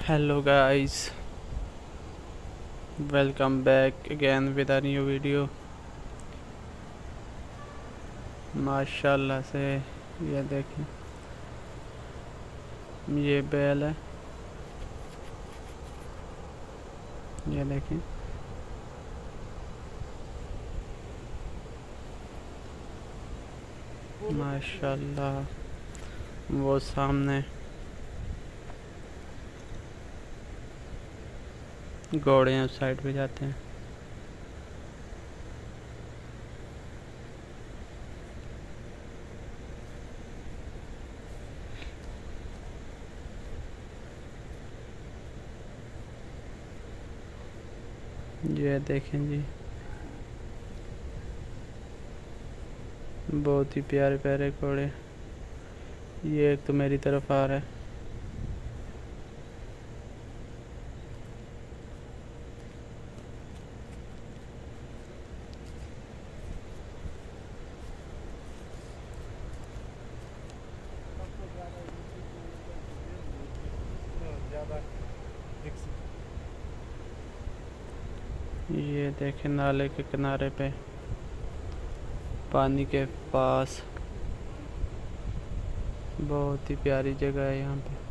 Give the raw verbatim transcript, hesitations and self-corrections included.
Hello guys, welcome back again with a new video। माशाल्लाह से ये देखें, ये बैल है, ये देखें। माशाल्लाह वो सामने घोड़े उस साइड पे जाते हैं। ये देखें जी, बहुत ही प्यारे प्यारे घोड़े। ये एक तो मेरी तरफ आ रहा है। ये देखें, नाले के किनारे पे पानी के पास बहुत ही प्यारी जगह है यहाँ पे।